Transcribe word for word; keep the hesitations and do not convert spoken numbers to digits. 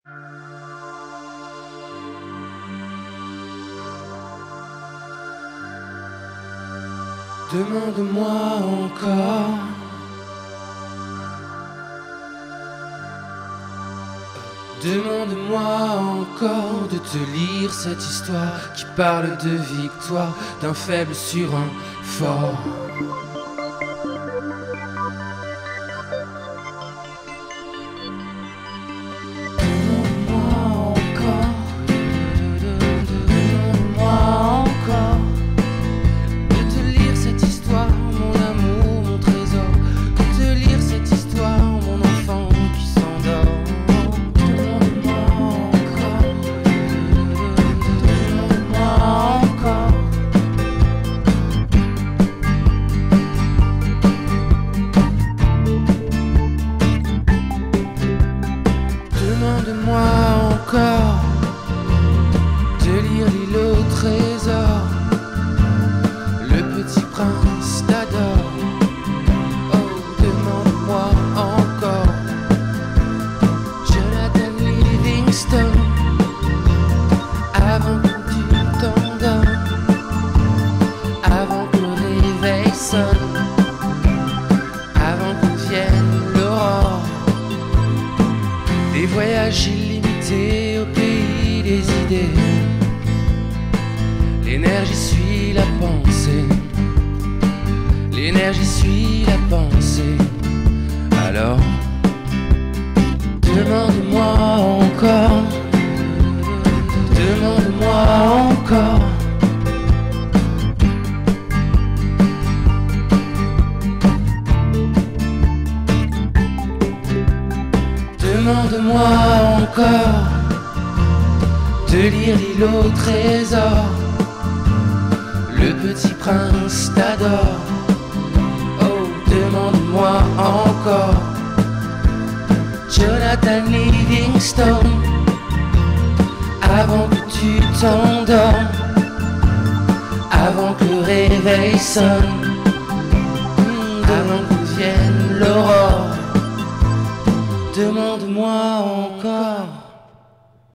Demande-moi encore. Demande-moi encore de te lire cette histoire qui parle de victoire, d'un faible sur un fort. Demande-moi encore de lire l'île au trésor, le petit prince t'adore. Oh, demande-moi encore Jonathan Livingstone, avant que tu t'endormes, avant que le réveil sonne, avant que vienne l'aurore. Des voyages illimités au pays des idées. L'énergie suit la pensée. L'énergie suit la pensée. Alors, demande-moi encore. Demande-moi encore. Demande-moi encore de lire l'île au trésor, le petit prince t'adore. Oh, demande-moi encore Jonathan Livingstone, avant que tu t'endormes, avant que le réveil sonne, avant que vienne l'aurore. Demande-moi encore.